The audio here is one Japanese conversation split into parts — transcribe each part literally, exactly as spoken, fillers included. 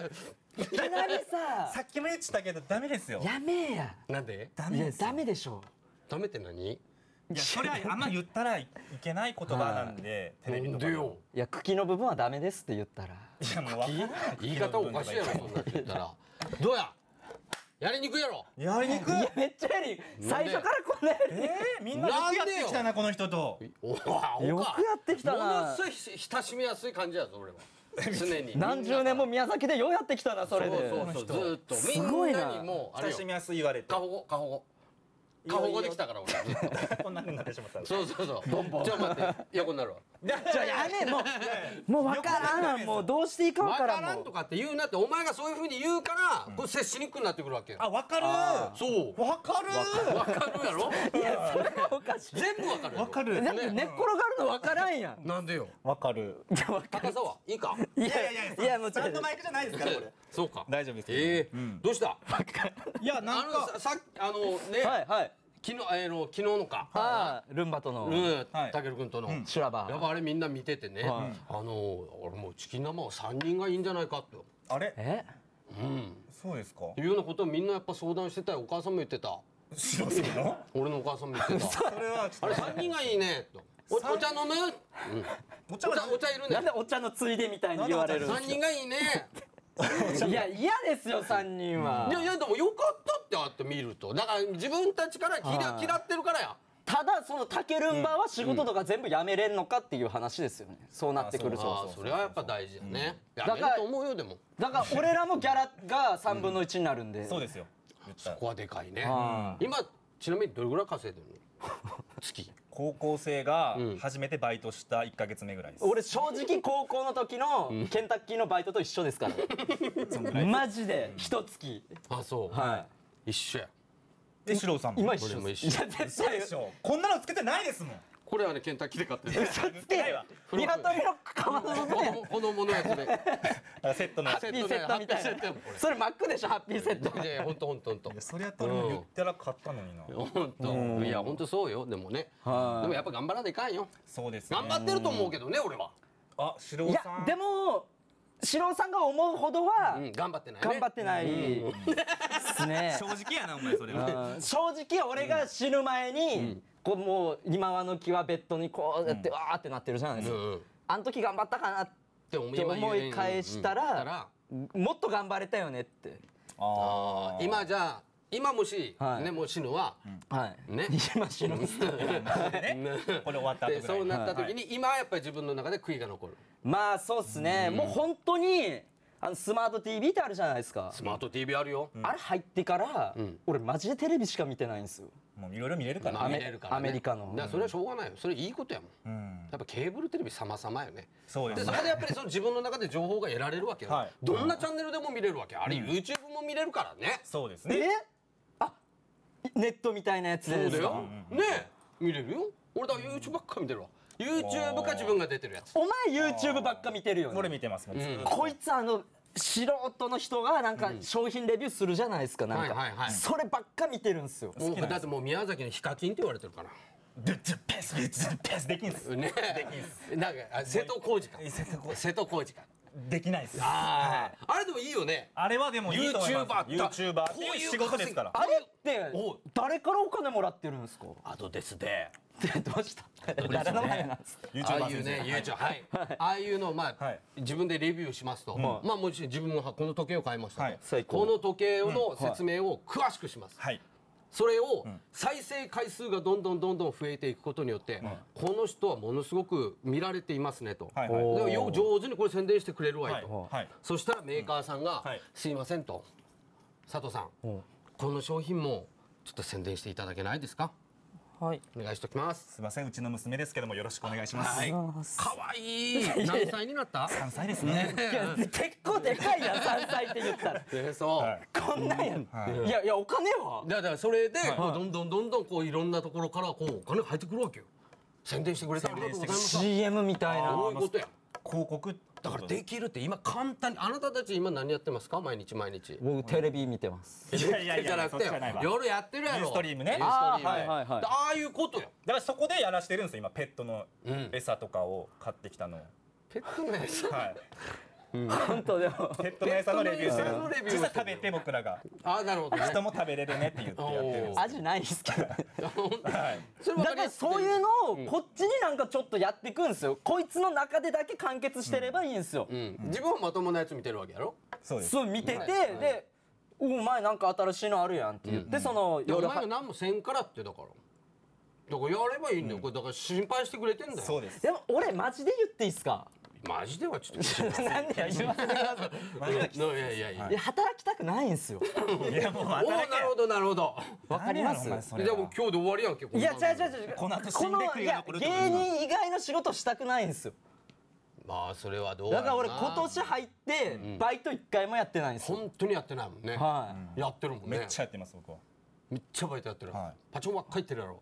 いきなりささっきも言ってたけどダメですよ。 やめや。 なんでダメですよ。 いやダメでしょ。 ダメって何？ いやそれはあんま言ったらいけない言葉なんで、テレビとかでも。 いや茎の部分はダメですって言ったら。 いやもう分からない。 言い方おかしいやろそんなって言ったら。どうや？やりにくいやろ。 やりにくい。 いやめっちゃやり最初からこんなやり。 えー、みんなよくやってきたなこの人と。 おわよくやってきたな。 ものすごい親しみやすい感じやぞ俺は。常に。 何十年も宮崎でようやってきたなそれで。 そうそうそうずっとすごいなみんなにもうあれよ。 親しみやすい言われて。 過保護過保護。過保護できたから俺。 こんな風になってしまった。 そうそうそう。ボンボン。ちょっと待って横になるわ。 じゃあやめもうもう分からんもうどうしていいか分わからんからんとかって言うなってお前がそういう風に言うからこれ接しにくくなってくるわけよ。 あ分かる。 そう。 分かる。 わかるやろ。 いやそれはおかしい。 全部わかる。 分かる。 だって寝っ転がるの分からんやん。 なんでよ。 分かる。 いや分か高さはいいか。 いいやいやいやいやもうちょっとスタンドマイクじゃないですからこれ。 そうか。 大丈夫です。 ええ。どうした？ いやなあのんかささっきあのね。 はいはい。 昨日あの昨日のか。 ああルンバとのうん。 はいたけるくんとの。 修羅場。 やっぱあれみんな見ててね。 はいあの俺もうチキン生は三人がいいんじゃないかって。 あれえそうですか。 いうようなことをみんなやっぱ相談してたよ。お母さんも言ってた。 白すぎの？ 俺のお母さんも言ってた。 それはあれ三人がいいねと。おお茶飲む？うん。 お茶お茶お茶いるね。 なんでお茶のついでみたいに言われるんです三人がいいね。 か。いや嫌ですよ三人は。 いやいやでもよかったってあって見るとだから自分たちから嫌はい嫌ってるからや。 ただそのタケルンバは仕事とか全部やめれんのかっていう話ですよね。そうなってくると。 ああそれはやっぱ大事だね。やだからめると思うよでも。 だから俺らもギャラが三分の一になるんで。 そうですよ。言ったらここはでかいね。 あ今ちなみにどれぐらい稼いでるの？月。 高校生が初めてバイトしたいっかげつめぐらいです。 俺正直高校の時のケンタッキーのバイトと一緒ですから。マジで一月。 あそう。 は一緒や。 でシロウさんも。 今一緒です。 俺も一緒いや絶そう対でしょ。こんなのつけてないですもん。 これはねケンタッキーで買ってる。 嘘つけ。鶏のかまどのね。 子供子供のやつで。 あセットの。 ハッピーセットみたいハッピーセットやもんこな。 れそれマックでしょハッピーセット。 いやいやほんとほんとほんと。 それやったら俺も言ったら買ったのにな。 本当いや本当そうよでもね。ではいもやっぱ頑張らないかんよ。 そうですね。 頑張ってると思うけどね俺は。 あシロいウさん。 やでもシロウさんが思うほどはうん頑張ってないね。 頑張ってないですね。 正直やなお前それは。 うん正直俺が死ぬ前にこうもう今はの木はベッドにこうやってわーってなってるじゃないですか。 うんうん。 あの時頑張ったかなっって思て思い返したらもっと頑張れたよねって。 ああ今じゃあ今もし、 はいねもう死ぬは、 はいね今死ぬんですね。これ終わった後でぐらい。 そうなった時に、今はやっぱり自分の中で悔いが残る。 まあそうっすね。もう本当にあのスマート ティーブイ ってあるじゃないですか。 スマート ティーブイ あるよ。 あれ入ってから俺マジでテレビしか見てないんですよ。 もういろいろ見れるかまあら。 メ見れるからねアメリカのだからそれはしょうがないよ。それいいことやもん。 うん。 やっぱケーブルテレビ様々よね。 そうですねでそこでやっぱりその自分の中で情報が得られるわけよ。 はいどんなチャンネルでも見れるわけ。あれ YouTube も見れるからね。 えそうですね。 あネットみたいなやつそうですか。 だよ。ね見れるよ。俺だから YouTube ばっか見てるわ。YouTube か自分が出てるやつ。 お前 YouTube ばっか見てるよね。 これ見てますもん。ずーっとこいつあの素人の人がなんか商品レビューするじゃないですか。なんはいはいはいかそればっか見てるんですよ。 もうだってもう宮崎のヒカキンって言われてるから。 ドゥッドゥペースドゥッドゥペースできんす。 ねなんかあ瀬戸康史か。 瀬戸康史瀬戸康史か。 できないです。 ああ、あれでもいいよね。 あれはでもいいと思います。 YouTuber だ YouTuber っていう仕事ですから。 あれっておう誰からお金もらってるんですか。 あとですで。 でどうした誰の前なんですか。 YouTuber ああいうね、 先生 YouTube はい。ああいうのをまあはい自分でレビューしますと、まあもちろん自分もこの時計を買いましたはいと。 最高この時計の説明を詳しくします。 はい。 それを再生回数がどんどんどんどん増えていくことによって、この人はものすごく見られていますねと。 はいはいでもよく上手にこれ宣伝してくれるわはいいと。 はい。 そしたらメーカーさんがはい 「すいません」と「佐藤さんこの商品もちょっと宣伝していただけないですか？ はい。 お願いしておきます」。 すいませんうちの娘ですけどもよろしくお願いします。 はい。かわいい。何歳になった？ さんさいですね。 いや結構でかいやんさんさいって言ったら。 えそう。 はいこんなんやん。 はいいやいやお金は。 だからそれでこうどんどんどんどんこういろんなところからこうお金が入ってくるわけよ。宣伝してくれてありがとうございました。 シーエム みたいな。 そういうことや。 広告だからできるって今簡単にあなたたち今何やってますか？毎日毎日。 僕テレビ見てます。 いやいやいやじゃなくてそっちじゃないわ。 夜やってるやろ。 ユーストリームねユーストリームあーはいはいはいでああいうことよ。 だからそこでやらしてるんですよ今ペットのうん餌とかを買ってきたのを。 ペットのやつ。 はい。 本当でもペットの餌のレビューしてるペットのレビュー実際食べて僕らがあなるほどね人も食べれるねって言ってやってるんです味ないですけどはいそれだからそういうのをこっちになんかちょっとやっていくんですよ。こいつの中でだけ完結してればいいんですよ。 うん自分はまともなやつ見てるわけやろそうですそう見てて、 はいで「お前なんか新しいのあるやん」って言って、そのいやお夜前が何もせんからってだからだからやればいいんだよこれだから心配してくれてんだよそうですでも俺マジで言っていいっすか？ マジではちょっとなんでや言わせてください。 いやいやいやいやいや働きたくないんすよ。 いやもうおおな働けるほどなるほどわかります？ 何やろお前それじゃあもう今日で終わりやんけこんいなのや違う違う違う。 この後こ死んでくるよのいや残ると思う芸人以外の仕事したくないんですよ。 まあそれはどうだから俺やろな今年入ってバイト一回もやってないんですよ。 本当にやってないもんねはやってるもんねめっちゃやってます僕はめっちゃバイトやってるはいパチョンばっかり言ってるやろ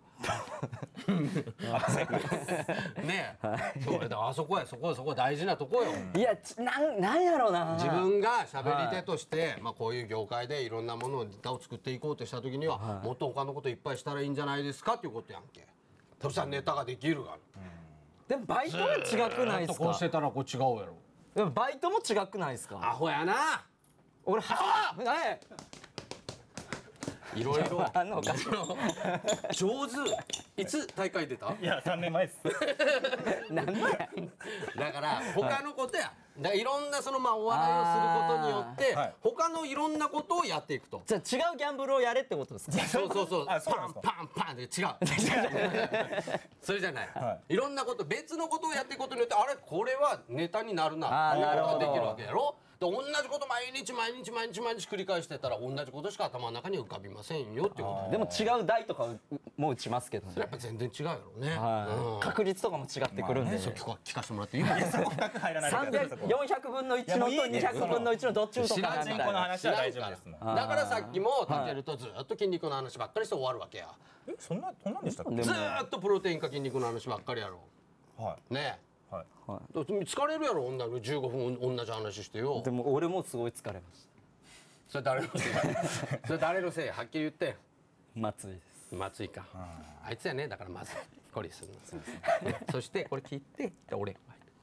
ねえそうだからあそこやそこそこ大事なとこよい。いやちなんなんやろうな。 自分が喋り手として、まあ、こういう業界でいろんなものをネタを作っていこうとした時には、もっと他のこといっぱいしたらいいんじゃないですかっていうことやんけそしたらネタができるがでもバイトは違くないですか？ こうしてたらこう違うやろでもバイトも違くないですか？ アホやな俺はえいろいろあんのか上手いつ大会出たいやさんねんまえですなんだよ。 だから他のことやだからいろんなそのまあお笑いをすることによって、 はい他のいろんなことをやっていくとじゃあ違うギャンブルをやれってことですか？ そうそうそうあそうなんですかパンパンパンで違うそれじゃない、、 はいろんなこと別のことをやっていくことによってあれこれはネタになるなあーっていうことなるほどができるわけやろで同じこと毎日毎日毎日毎日繰り返してたら同じことしか頭の中に浮かびませんよっていうことでも違う台とかも打ちますけどね。 やっぱ全然違うやろうね、 はい、確率とかも違ってくるんで、 まあねそう聞か聞かせてもらっていいかな深く入らないでくださいさんびゃく、よんひゃくぶんのいちのといやもういいねにひゃくぶんのいちのどっち打とうかなみたい人口のな。 話は大丈夫ですもんだからさっきもたけるとずっと筋肉の話ばっかりして終わるわけやえそんなそんなんでしたっけでもずーっとプロテインか筋肉の話ばっかりやろはねいはいだって疲れるやろ女のじゅうごふん同じ話してよでも俺もすごい疲れましそれ誰のせいそれ誰のせいはっきり言ってた。松井です。 松井かあいつやねだからまずこれするのそしてこれ聞いてで俺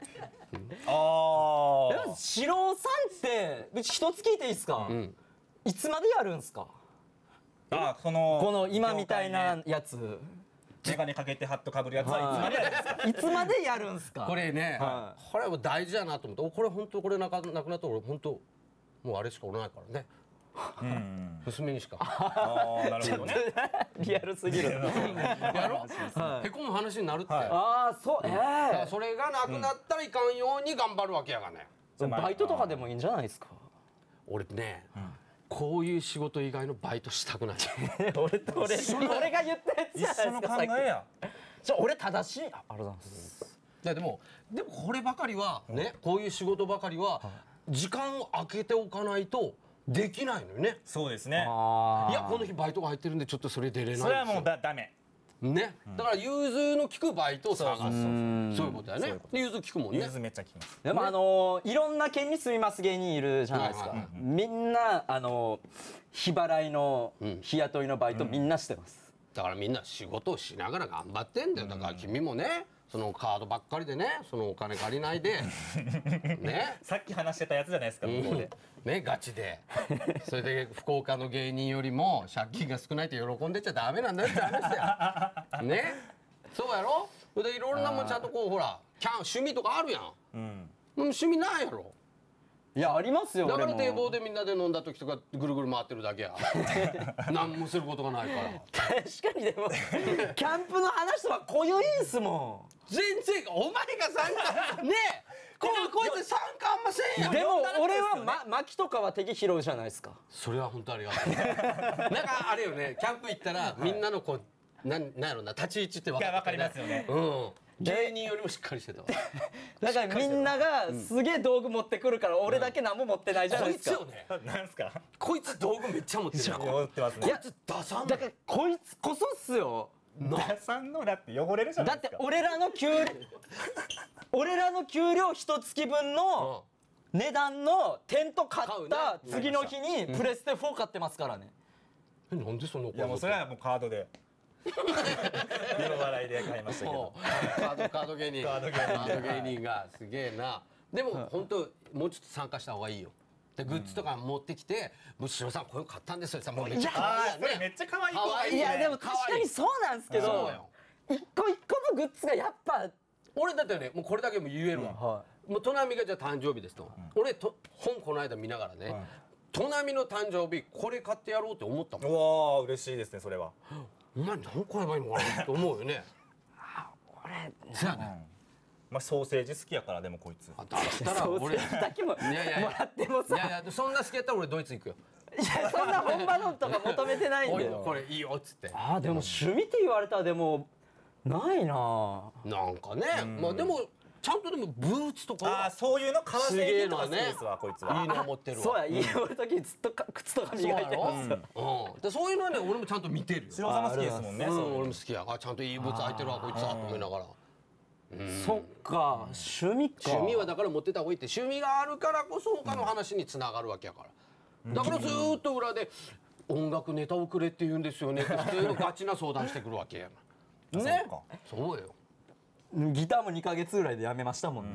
あでも四郎さんって一つ聞いていいですか、 んいつまでやるんすか？ あこのこの今みたいなやつ、 メガネかけてハットかぶるやつはいつまでやるんですかいつまでやるんすか？ これねはこれはもう大事だなと思っておこれ本当これなかなくなったら俺本当もうあれしかおらないからねうん娘にしかああなるほどねリアルすぎる。 やろへこむ話になるってはいああそうえだからえそれがなくなったらいかんように頑張るわけやがねー。バイトとかでもいいんじゃないですか？ 俺ねこういう仕事以外のバイトしたくない俺と俺俺が言ったやつじ一緒の考ゃないですか。さっきえやじゃあ俺正しい。あありがとうございます。 いやでもでもこればかりはねこういう仕事ばかりは時間を空けておかないとできないのよねそうですねあいやこの日バイトが入ってるんでちょっとそれ出れないんですよそれはもうだダメねだから融通の利くバイトを探すそうそうそうそういうことやねそういうこで融通利くもんねユーズめっちゃ効きますでもあのーいろんな県に住みます芸人いるじゃないですか、 はいはいみんなあのー日払いのん日雇いのバイトみんなしてます、 だからみんな仕事をしながら頑張ってんだよだから君もねそのカードばっかりでねそのお金借りないでねさっき話してたやつじゃないですか向こうでねガチでそれで福岡の芸人よりも借金が少ないって喜んでちゃダメなんだよって話ですよねそうやろそれでいろんなもんちゃんとこうほらキャン趣味とかあるやんうんでも趣味ないやろいやありますよだから俺も堤防でみんなで飲んだ時とかぐるぐる回ってるだけや何もすることがないから確かにでもキャンプの話とか濃ゆいんすも全然お前が参加ねえこうこいつ参加あんませんやんんでも呼んだら俺は、 ですよねま、薪とかは敵拾うじゃないですかそれは本当ありがとうなんかあれよねキャンプ行ったらみんなのこうなんなんやろな立ち位置って分かっていやわかりますよねうん芸人よりもしっかりしてたわだからみんながすげえ道具持ってくるから俺だけ何も持ってないじゃなこいですか、 いつよねなんすかこいつ道具めっちゃ持ってるよ酔ってますねいや出さんだからこいつこそっすよダさんの裏って汚れるじゃなだっいですかて俺らの給俺らの給料一月分の値段のテント買った次の日にプレステフォー買ってますからね。 えなんでそんなおいやもうそれはもうカードで色笑いで買いましたけどもうカードカード芸人カード芸人カード芸人がすげえなでも本当もうちょっと参加した方がいいよでグッズとか持ってきて「むしろさんこういうの買ったんですよ」さもうめっちゃ可あ愛いやんねーそれめっちゃ可愛い子がいいいねやでも確かにそうなんですけそうどよ一個一個のグッズがやっぱ俺だってねもうこれだけも言えるわ、 はもうトナミがじゃあ誕生日ですと、俺と本この間見ながらね、トナミの誕生日これ買ってやろうって思ったもんうわー嬉しいですねそれはお前何買えばいいのかなって思うよね俺そうやねまあソーセージ好きやからでもこいつあだったらそう俺いだけももやいやいやらってもさやいやそんな好きやったら俺ドイツ行くよいやそんな本場のとか求めてないんおいでこれいいよっつってあーでも趣味って言われたらでもないななんかねまあでもちゃんとでもブーツとかあはあそういうの革すげ製えのはね品とか好きですわこいついはいの持ってるわそうや家おる時ずっとか靴とか磨いてますようんでそういうのはね俺もちゃんと見てるよ白さんも好きですもんねうんそういうの俺も好きやあちゃんといいブーツ履いてるわこいつはと思いながらそっか趣味か趣味はだから持ってた方がいいって趣味があるからこそ他の話につながるわけやからだからずーっと裏で音楽ネタをくれって言うんですよねって普通のガチな相談してくるわけやなねそうかそうよギターもにかげつぐらいでやめましたもんね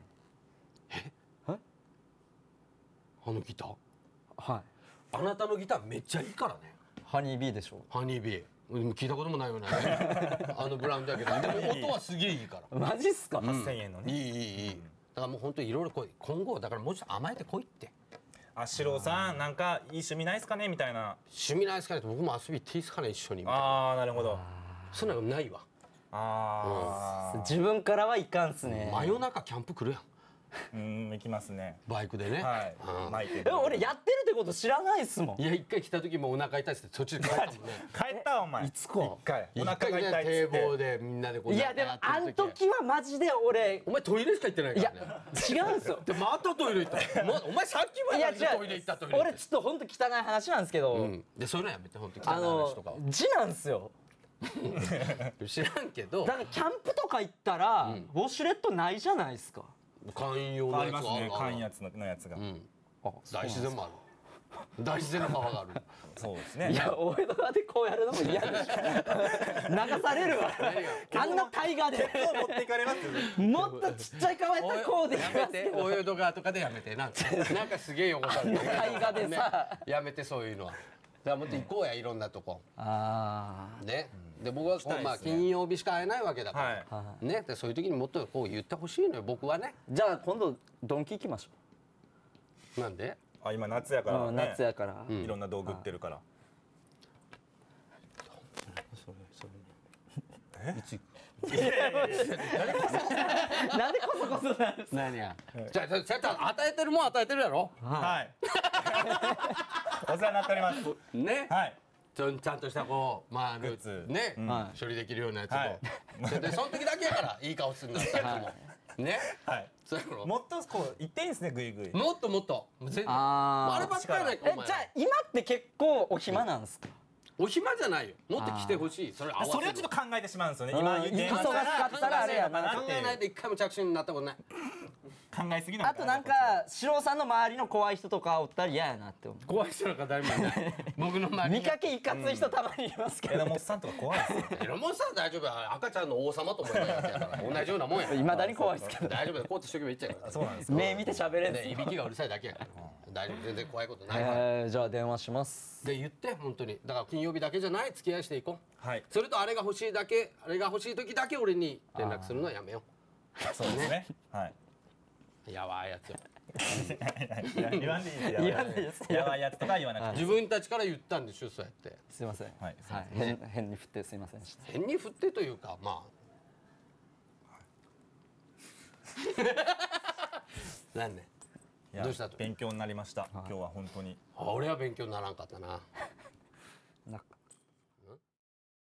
あのギターはいあなたのギターめっちゃいいからねハニービーでしょハニービーでも聞いたこともないよねあのブランドやけどでも音はすげえいいからマジっすかはっせんえんのねいいいいいいだからもう本当にいろいろこう今後だからもうちょっと甘えてこいってあ四郎さんなんかいい趣味ないですかねみたいな趣味ないですかねって僕も遊び行っていいですかね一緒にみたいなああなるほどそんなのないわああ自分からはいかんっすね真夜中キャンプ来るやんうん行きますねバイクでね、 はいうん巻いてでも俺やってるってこと知らないっすもんいや一回来た時もお腹痛いっつって途中で帰ったもんね帰ったわお前いつか一回お一腹が回ね痛いっつって堤防でみんなでこういやでもやってあんる時はマジで俺お前トイレしか行ってないいやからね違うんすよでまたトイレ行った、ま、お前さっきまいや違でトイレ行ったトイレ行ったう俺ちょっと本当汚い話なんですけど、 うんでそういうのやめて本当汚いあの話とかは字なんですよ知らんけどだからキャンプとか行ったら、 うんウォシュレットないじゃないですか寛容のありますねやつがある缶やつののやつがうん大自然もある大自然の川があるそうですねいや大江戸川でこうやるのも嫌でしょ流されるわあんな大河でそう持っていかれますもっとちっちゃい川やったらこうできやめますけどて大江戸川とかでやめてなんかなんかすげえ汚されてる大河でさやめてそういうのはだからもっと行こうやいろんなとこあねで僕はこう、 行きたいですねまあ金曜日しか会えないわけだから、 はいあ、はい、 ねでそういう時にもっとこう言ってほしいのよ僕はねじゃあ今度ドンキ行きましなんであ今夏やかょう、うん、 らね夏やから、 んいろんな道具売ってるからなんでこそこそなんですか何やじゃあちゃんと与えてるもん与えてるやろはいお世話になっておりますねはいちょちゃんとしたこうまああのグッズね、 はい処理できるようなやつも、 はいででその時だけやからいい顔するんだったらもねはいそうやろもっとこう言っていいんですねグイグイもっともっと全然あーあればっかりやないかお前えじゃあ今って結構お暇なんですか、 お暇じゃないよもっと来てほしいそれ合わせるそれをちょっと考えてしまうんですよねうん今電話忙しかったらあれやな考えないで一回も着信になったことない考えすぎなのあとなんか四郎さんの周りの怖い人とかおったら嫌やなって思う怖い人なんか誰もいない僕の周りに見かけいかつい人たまにいますけど、 枝本さんとか怖いですよエロモンさん大丈夫や赤ちゃんの王様と思えばいいやつやから同じようなもんやいまだに怖いですけど大丈夫だこうってしとけばいいっちゃうからそうなんです目見て喋れんすねいびきがうるさいだけやから大丈夫全然怖いことないからえー、じゃあ電話しますで言って本当にだから金曜日だけじゃない付き合いしていこうはいそれとあれが欲しいだけあれが欲しい時だけ俺に連絡するのはやめよそうですねはいうやばいやつよいや言わんでいいです言わんでいいですやばいやつとか言わなくて自分たちから言ったんでしょそうやってすいませんはいはい、変変に振ってすいませんでした変に振ってというかまあなんねいやどうしたと勉強になりました今日は本当に俺は勉強にならんかったなな